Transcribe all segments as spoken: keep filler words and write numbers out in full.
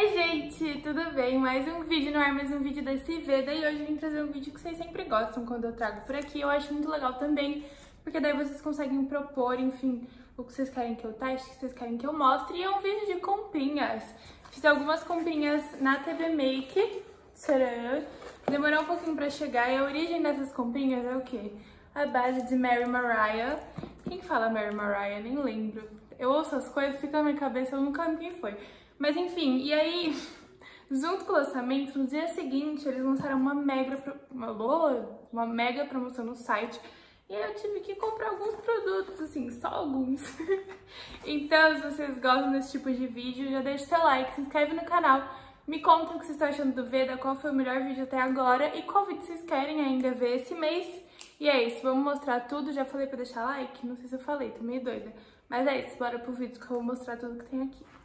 Oi gente, tudo bem? Mais um vídeo no ar, mais um vídeo desse Veda. E hoje eu vim trazer um vídeo que vocês sempre gostam quando eu trago por aqui. Eu acho muito legal também, porque daí vocês conseguem propor, enfim, o que vocês querem que eu teste, o que vocês querem que eu mostre. E é um vídeo de comprinhas. Fiz algumas comprinhas na T V Make. Tcharam! Demorou um pouquinho pra chegar e a origem dessas comprinhas é o quê? A base de Mary Mariah. Quem fala Mary Mariah? Nem lembro. Eu ouço as coisas, fica na minha cabeça, eu nunca lembro quem foi. Mas enfim, e aí, junto com o lançamento, no dia seguinte, eles lançaram uma mega, uma, uma mega promoção no site. E aí eu tive que comprar alguns produtos, assim, só alguns. Então, se vocês gostam desse tipo de vídeo, já deixa o seu like, se inscreve no canal. Me contam o que vocês estão achando do Veda, qual foi o melhor vídeo até agora e qual vídeo vocês querem ainda ver esse mês. E é isso, vamos mostrar tudo. Já falei pra deixar like? Não sei se eu falei, tô meio doida. Mas é isso, bora pro vídeo que eu vou mostrar tudo que tem aqui.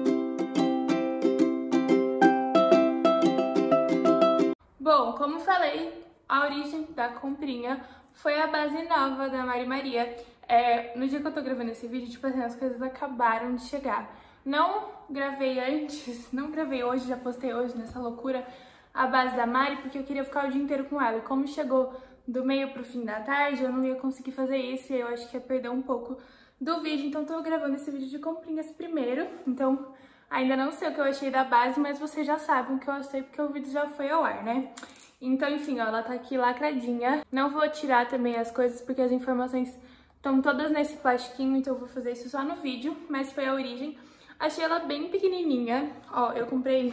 Bom, como falei, a origem da comprinha foi a base nova da Mari Maria. É, no dia que eu tô gravando esse vídeo, tipo assim, as coisas acabaram de chegar. Não gravei antes, não gravei hoje, já postei hoje nessa loucura a base da Mari, porque eu queria ficar o dia inteiro com ela. E como chegou do meio pro fim da tarde, eu não ia conseguir fazer isso e eu acho que ia perder um pouco do vídeo. Então tô gravando esse vídeo de comprinhas primeiro. Então ainda não sei o que eu achei da base, mas vocês já sabem o que eu achei porque o vídeo já foi ao ar, né? Então, enfim, ó, ela tá aqui lacradinha. Não vou tirar também as coisas porque as informações estão todas nesse plastiquinho, então eu vou fazer isso só no vídeo, mas foi a origem. Achei ela bem pequenininha. Ó, eu comprei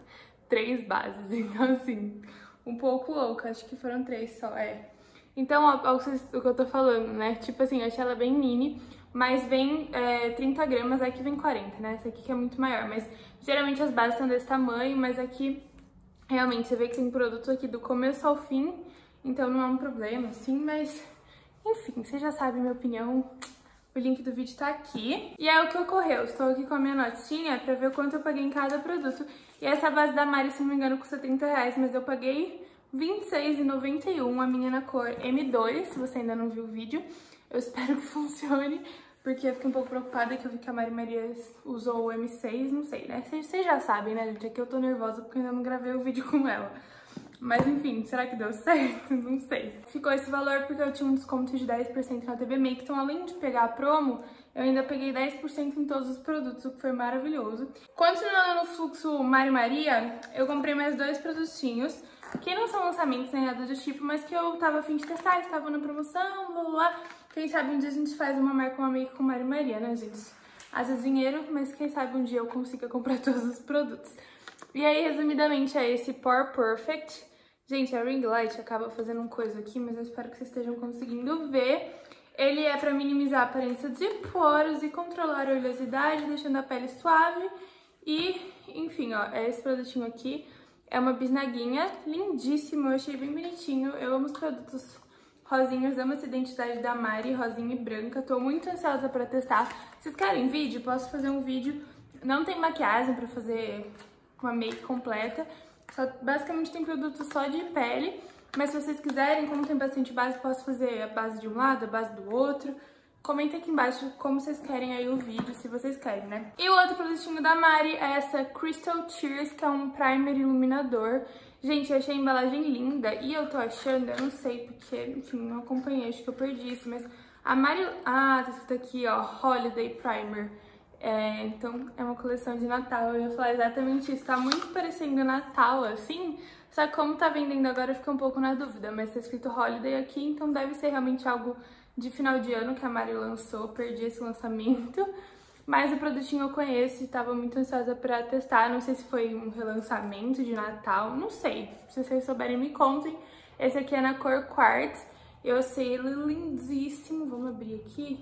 três bases, então assim, um pouco louca, acho que foram três só, é. Então, ó, ó o que eu tô falando, né? Tipo assim, achei ela bem mini, mas vem é, trinta gramas, aqui vem quarenta, né? Essa aqui que é muito maior, mas geralmente as bases são desse tamanho, mas aqui realmente você vê que tem produto aqui do começo ao fim, então não é um problema, assim, mas enfim, você já sabe a minha opinião. O link do vídeo tá aqui. E é o que ocorreu. Estou aqui com a minha notinha pra ver quanto eu paguei em cada produto. E essa base da Mari, se não me engano, custa trinta reais, mas eu paguei vinte e seis reais e noventa e um centavos, a minha na cor M dois, se você ainda não viu o vídeo. Eu espero que funcione, porque eu fiquei um pouco preocupada que eu vi que a Mari Maria usou o M seis, não sei, né? Vocês já sabem, né, gente? Aqui eu tô nervosa porque eu ainda não gravei o vídeo com ela. Mas enfim, será que deu certo? Não sei. Ficou esse valor porque eu tinha um desconto de dez por cento na T V Make, então além de pegar a promo, eu ainda peguei dez por cento em todos os produtos, o que foi maravilhoso. Continuando no fluxo Mari Maria, eu comprei mais dois produtinhos, que não são lançamentos nem nada do tipo, mas que eu tava a fim de testar, estavam na promoção, blá blá blá. Quem sabe um dia a gente faz uma marca, uma make com Mari Maria, né, gente? Às vezes dinheiro, mas quem sabe um dia eu consiga comprar todos os produtos. E aí, resumidamente, é esse Pore Perfect. Gente, a ring light acaba fazendo uma coisa aqui, mas eu espero que vocês estejam conseguindo ver. Ele é pra minimizar a aparência de poros e controlar a oleosidade, deixando a pele suave. E, enfim, ó, é esse produtinho aqui. É uma bisnaguinha, lindíssimo, eu achei bem bonitinho. Eu amo os produtos rosinhos, amo essa identidade da Mari, rosinha e branca. Tô muito ansiosa pra testar. Vocês querem vídeo? Posso fazer um vídeo. Não tem maquiagem pra fazer uma make completa. Só, basicamente tem produto só de pele, mas se vocês quiserem, como tem bastante base, posso fazer a base de um lado, a base do outro. Comenta aqui embaixo como vocês querem aí o vídeo, se vocês querem, né? E o outro produtinho da Mari é essa Crystal Tears, que é um primer iluminador. Gente, eu achei a embalagem linda e eu tô achando, eu não sei porque, enfim, não acompanhei, acho que eu perdi isso, mas a Mari... Ah, tá escrito aqui, ó, Holiday Primer. É, então é uma coleção de Natal, eu ia falar exatamente isso, tá muito parecendo Natal, assim, só que como tá vendendo agora eu fico um pouco na dúvida, mas tá escrito Holiday aqui, então deve ser realmente algo de final de ano que a Mari lançou, perdi esse lançamento, mas o produtinho eu conheço e tava muito ansiosa pra testar, não sei se foi um relançamento de Natal, não sei, se vocês souberem me contem. Esse aqui é na cor Quartz, eu achei ele lindíssimo, vamos abrir aqui.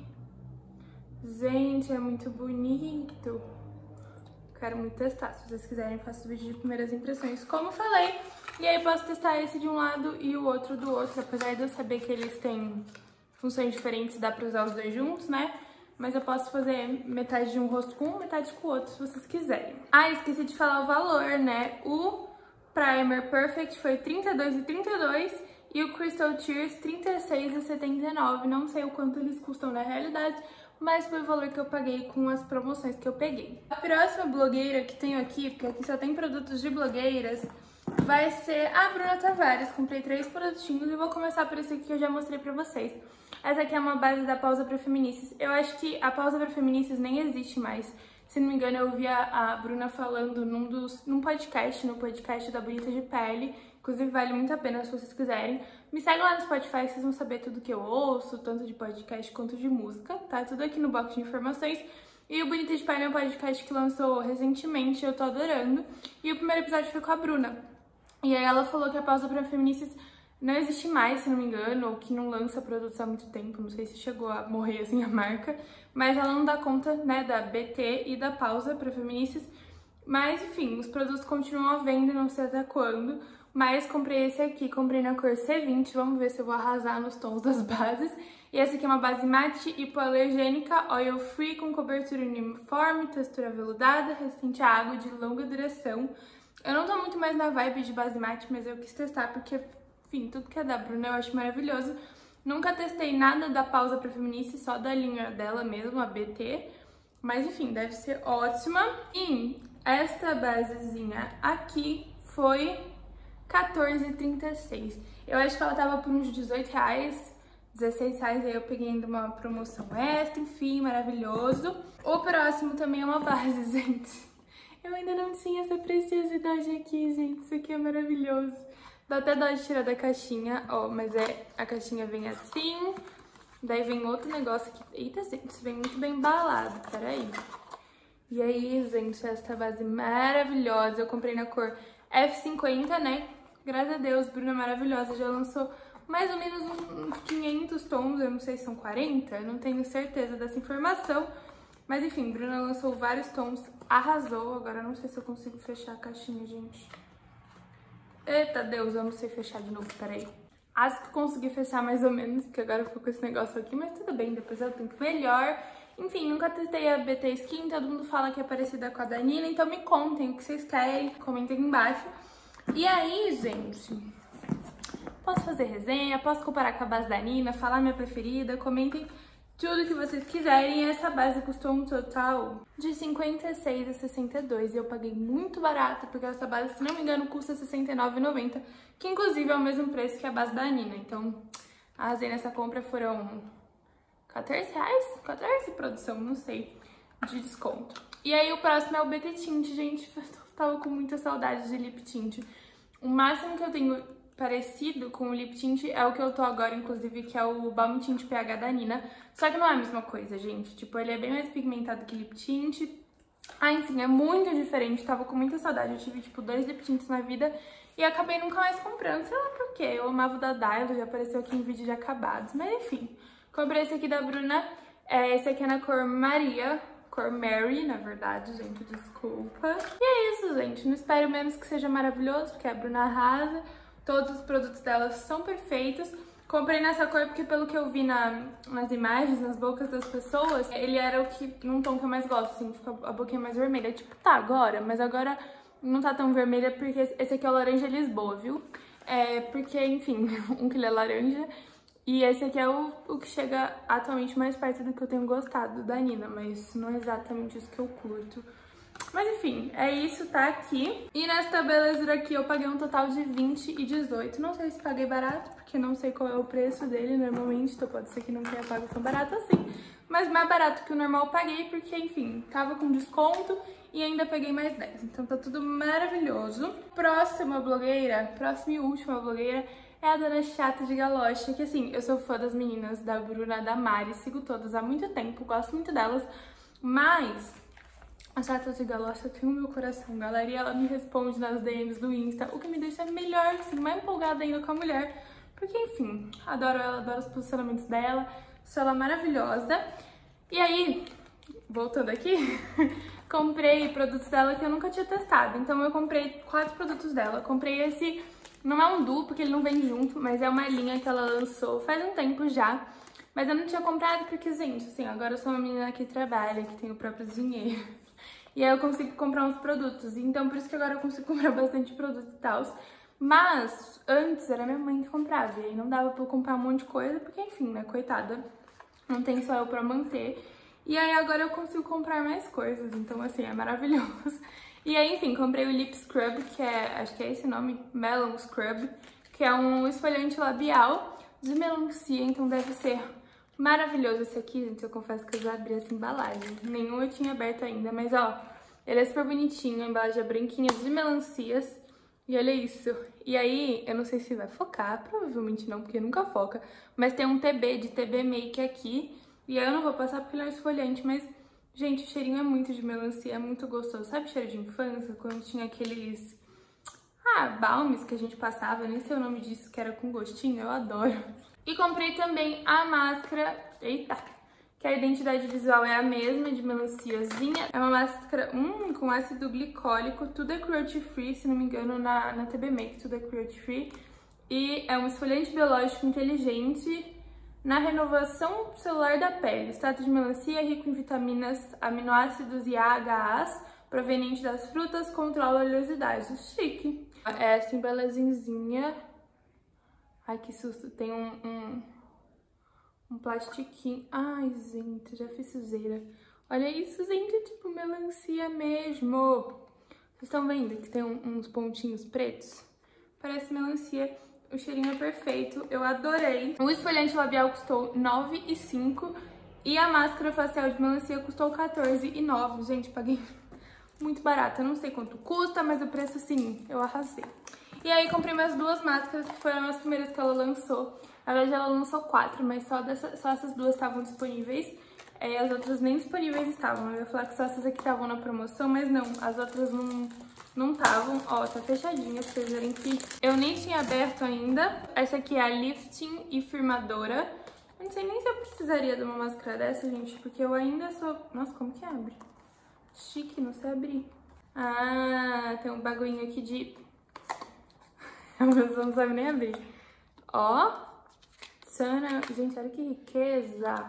Gente, é muito bonito. Quero muito testar. Se vocês quiserem, faço vídeo de primeiras impressões, como falei. E aí posso testar esse de um lado e o outro do outro. Apesar de eu saber que eles têm funções diferentes, dá pra usar os dois juntos, né? Mas eu posso fazer metade de um rosto com um, metade com o outro, se vocês quiserem. Ah, esqueci de falar o valor, né? O Primer Perfect foi trinta e dois reais e trinta e dois centavos. E o Crystal Tears, trinta e seis reais e setenta e nove centavos. Não sei o quanto eles custam na realidade, mas foi o valor que eu paguei com as promoções que eu peguei. A próxima blogueira que tenho aqui, porque aqui só tem produtos de blogueiras, vai ser a Bruna Tavares. Comprei três produtinhos e vou começar por esse aqui que eu já mostrei pra vocês. Essa aqui é uma base da Pausa Pra Feministas. Eu acho que a Pausa Pra Feministas nem existe mais. Se não me engano, eu ouvi a, a Bruna falando num, dos, num podcast, no podcast da Bonita de Pele. Inclusive, vale muito a pena se vocês quiserem. Me segue lá no Spotify, vocês vão saber tudo que eu ouço, tanto de podcast quanto de música, tá? Tudo aqui no box de informações. E o Bonita de Pele é um podcast que lançou recentemente, eu tô adorando. E o primeiro episódio foi com a Bruna. E aí ela falou que a Pausa Pra Feministas não existe mais, se não me engano, ou que não lança produtos há muito tempo, não sei se chegou a morrer assim a marca, mas ela não dá conta, né, da B T e da Pausa Pra Feministas. Mas, enfim, os produtos continuam à venda, não sei até quando, mas comprei esse aqui, comprei na cor C vinte, vamos ver se eu vou arrasar nos tons das bases. E essa aqui é uma base mate hipoalergênica, oil free, com cobertura uniforme, textura veludada, resistente à água, de longa duração. Eu não tô muito mais na vibe de base mate, mas eu quis testar porque, enfim, tudo que é da Bruna eu acho maravilhoso. Nunca testei nada da Pausa Pra Feministas, só da linha dela mesmo, a B T. Mas, enfim, deve ser ótima. E esta basezinha aqui foi quatorze reais e trinta e seis centavos. Eu acho que ela tava por uns dezoito reais, dezesseis reais, aí eu peguei ainda uma promoção extra, enfim, maravilhoso. O próximo também é uma base, gente. Eu ainda não tinha essa preciosidade aqui, gente. Isso aqui é maravilhoso. Dá até dó de tirar da caixinha, ó, mas é, a caixinha vem assim, daí vem outro negócio aqui. Eita, gente, isso vem muito bem embalado, peraí. E aí, gente, essa base maravilhosa, eu comprei na cor F cinquenta, né? Graças a Deus, Bruna maravilhosa, já lançou mais ou menos uns quinhentos tons, eu não sei se são quarenta, eu não tenho certeza dessa informação. Mas enfim, Bruna lançou vários tons, arrasou. Agora eu não sei se eu consigo fechar a caixinha, gente. Eita Deus, eu não sei fechar de novo, peraí. Acho que consegui fechar mais ou menos, porque agora eu fico com esse negócio aqui, mas tudo bem, depois eu tento melhor. Enfim, nunca testei a B T Skin, todo mundo fala que é parecida com a da Nina, então me contem o que vocês querem, comentem aqui embaixo. E aí, gente, posso fazer resenha, posso comparar com a base da Nina, falar minha preferida, comentem tudo que vocês quiserem. Essa base custou um total de cinquenta e seis reais e sessenta e dois centavos e eu paguei muito barato, porque essa base, se não me engano, custa sessenta e nove reais e noventa centavos, que inclusive é o mesmo preço que a base da Nina. Então, arrasei nessa compra, foram quatorze reais? quatorze, produção, não sei, de desconto. E aí o próximo é o B T Tint, gente, eu tava com muita saudade de lip tint. O máximo que eu tenho parecido com o lip tint é o que eu tô agora, inclusive, que é o Balm Tint P H da Nina. Só que não é a mesma coisa, gente. Tipo, ele é bem mais pigmentado que lip tint. Ah, enfim, é muito diferente. Tava com muita saudade. Eu tive, tipo, dois lip tints na vida e acabei nunca mais comprando. Sei lá por quê. Eu amava o da Dylo, já apareceu aqui em vídeo de acabados. Mas, enfim. Comprei esse aqui da Bruna. É, esse aqui é na cor Maria. Cor Mary, na verdade, gente. Desculpa. E é isso, gente. Não espero menos que seja maravilhoso, porque a Bruna arrasa. Todos os produtos dela são perfeitos. Comprei nessa cor porque, pelo que eu vi na, nas imagens, nas bocas das pessoas, ele era o que, num tom que eu mais gosto, assim, fica a boquinha mais vermelha. Tipo, tá agora, mas agora não tá tão vermelha porque esse aqui é o Laranja Lisboa, viu? É porque, enfim, um que ele é laranja. E esse aqui é o, o que chega atualmente mais perto do que eu tenho gostado da Nina, mas não é exatamente isso que eu curto. Mas enfim, é isso, tá aqui. E nessa belezura aqui eu paguei um total de vinte e dezoito. Não sei se paguei barato, porque não sei qual é o preço dele normalmente, então pode ser que não tenha pago tão barato assim. Mas mais barato que o normal eu paguei, porque enfim, tava com desconto e ainda peguei mais dez. Então tá tudo maravilhoso. Próxima blogueira, próxima e última blogueira é a Dona Chata de Galocha, que assim, eu sou fã das meninas da Bruna, da Mari, sigo todas há muito tempo, gosto muito delas, mas a Chata de Galocha tem o meu coração, galera, e ela me responde nas D Ms do Insta, o que me deixa melhor, assim, mais empolgada ainda com a mulher, porque, enfim, adoro ela, adoro os posicionamentos dela, sou ela maravilhosa. E aí, voltando aqui, comprei produtos dela que eu nunca tinha testado, então eu comprei quatro produtos dela. Comprei esse, não é um duo, porque ele não vem junto, mas é uma linha que ela lançou faz um tempo já, mas eu não tinha comprado porque, gente, assim, agora eu sou uma menina que trabalha, que tem o próprio dinheiro. E aí eu consigo comprar uns produtos, então por isso que agora eu consigo comprar bastante produto e tal. Mas antes era minha mãe que comprava, e aí não dava pra eu comprar um monte de coisa, porque enfim, né, coitada, não tem só eu pra manter. E aí agora eu consigo comprar mais coisas, então assim, é maravilhoso. E aí, enfim, comprei o Lip Scrub, que é, acho que é esse nome, Melon Scrub, que é um esfoliante labial de melancia, então deve ser maravilhoso esse aqui, gente. Eu confesso que eu já abri essa embalagem, nenhum eu tinha aberto ainda, mas ó, ele é super bonitinho, a embalagem é branquinha de melancias, e olha isso. E aí, eu não sei se vai focar, provavelmente não, porque nunca foca, mas tem um T B de T B Make aqui, e aí eu não vou passar porque ele é um esfoliante, mas... Gente, o cheirinho é muito de melancia, é muito gostoso. Sabe cheiro de infância? Quando tinha aqueles... Ah, balmes que a gente passava, nem sei o nome disso, que era com gostinho, eu adoro. E comprei também a máscara... Eita! Que a identidade visual é a mesma, de melanciazinha. É uma máscara hum, com ácido glicólico, tudo é cruelty free, se não me engano, na, na T B Make, tudo é cruelty free. E é um esfoliante biológico inteligente... Na renovação celular da pele, extrato de melancia rico em vitaminas, aminoácidos e A H As, proveniente das frutas, controla a oleosidade. Chique. É essa embalagenzinha. Ai, que susto. Tem um, um, um plastiquinho. Ai, gente, já fiz sujeira. Olha isso, gente, é tipo melancia mesmo. Vocês estão vendo que tem um, uns pontinhos pretos? Parece melancia. O cheirinho é perfeito, eu adorei. O esfoliante labial custou nove reais e cinco centavos e a máscara facial de melancia custou quatorze reais e nove centavos. Gente, paguei muito barato. Eu não sei quanto custa, mas o preço, sim, eu arrasei. E aí comprei minhas duas máscaras, que foram as primeiras que ela lançou. Na verdade, ela lançou quatro, mas só, dessa, só essas duas estavam disponíveis. É, as outras nem disponíveis estavam. Eu ia falar que só essas aqui estavam na promoção, mas não, as outras não... Não estavam, ó, tá fechadinha, pra vocês verem que eu nem tinha aberto ainda. Essa aqui é a Lifting e Firmadora. Eu não sei nem se eu precisaria de uma máscara dessa, gente, porque eu ainda sou... Nossa, como que abre? Chique, não sei abrir. Ah, tem um bagulhinho aqui de... A pessoa não sabe nem abrir. Ó. Tcharam. Gente, olha que riqueza.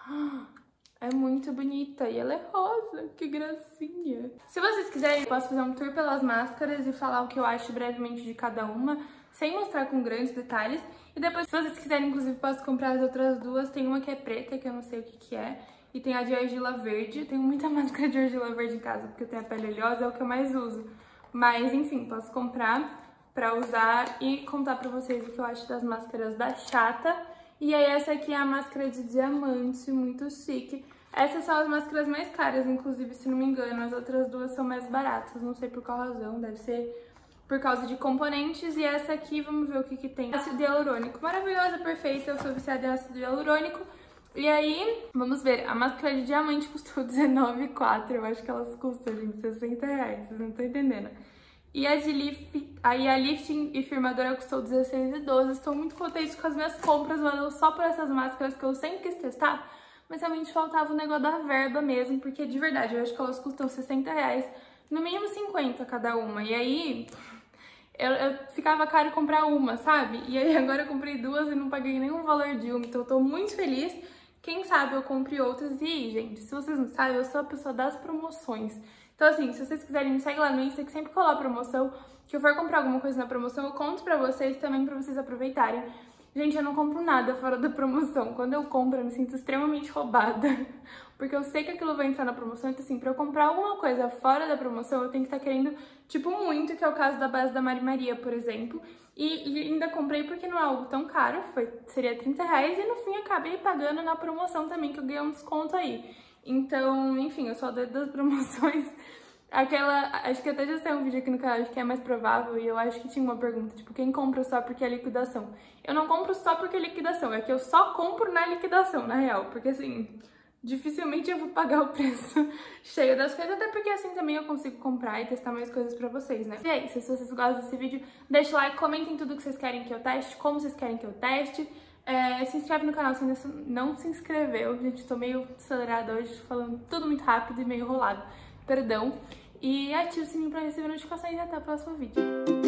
É muito bonita e ela é rosa, que gracinha. Se vocês quiserem, eu posso fazer um tour pelas máscaras e falar o que eu acho brevemente de cada uma, sem mostrar com grandes detalhes. E depois, se vocês quiserem, inclusive, posso comprar as outras duas. Tem uma que é preta, que eu não sei o que que é, e tem a de argila verde. Eu tenho muita máscara de argila verde em casa, porque eu tenho a pele oleosa, é o que eu mais uso. Mas, enfim, posso comprar pra usar e contar pra vocês o que eu acho das máscaras da Chata. E aí essa aqui é a máscara de diamante, muito chique. Essas são as máscaras mais caras, inclusive, se não me engano. As outras duas são mais baratas, não sei por qual razão, deve ser por causa de componentes. E essa aqui, vamos ver o que que tem. Ácido hialurônico, maravilhosa, perfeita, eu sou viciada em ácido hialurônico. E aí, vamos ver, a máscara de diamante custou dezenove reais e quatro centavos, eu acho que elas custam, gente, sessenta reais, vocês não estão entendendo. E a de lift, aí a Lifting e Firmadora custou dezesseis reais e doze centavos. Estou muito contente com as minhas compras, valeu só por essas máscaras que eu sempre quis testar. Mas realmente faltava o negócio da verba mesmo, porque de verdade, eu acho que elas custam sessenta reais, no mínimo cinquenta cada uma. E aí, eu, eu ficava caro comprar uma, sabe? E aí agora eu comprei duas e não paguei nenhum valor de uma, então eu tô muito feliz. Quem sabe eu compre outras. E, gente, se vocês não sabem, eu sou a pessoa das promoções. Então, assim, se vocês quiserem, me segue lá no Insta, que sempre colar promoção. Que eu for comprar alguma coisa na promoção, eu conto pra vocês também, pra vocês aproveitarem. Gente, eu não compro nada fora da promoção. Quando eu compro, eu me sinto extremamente roubada. Porque eu sei que aquilo vai entrar na promoção. Então, assim, pra eu comprar alguma coisa fora da promoção, eu tenho que estar querendo, tipo, muito, que é o caso da base da Mari Maria, por exemplo. E, e ainda comprei porque não é algo tão caro, foi, seria trinta reais. E no fim, acabei pagando na promoção também, que eu ganhei um desconto aí. Então, enfim, eu sou doida das promoções. Aquela, acho que até já saiu um vídeo aqui no canal, acho que é mais provável, e eu acho que tinha uma pergunta, tipo, quem compra só porque é liquidação? Eu não compro só porque é liquidação, é que eu só compro na liquidação, na real, porque assim, dificilmente eu vou pagar o preço cheio das coisas, até porque assim também eu consigo comprar e testar mais coisas pra vocês, né? E é isso, se vocês gostam desse vídeo, deixa o like, comentem tudo que vocês querem que eu teste, como vocês querem que eu teste. É, se inscreve no canal se ainda não se inscreveu, gente, tô meio acelerada hoje, falando tudo muito rápido e meio enrolado, perdão. E ative o sininho pra receber notificações e até o próximo vídeo.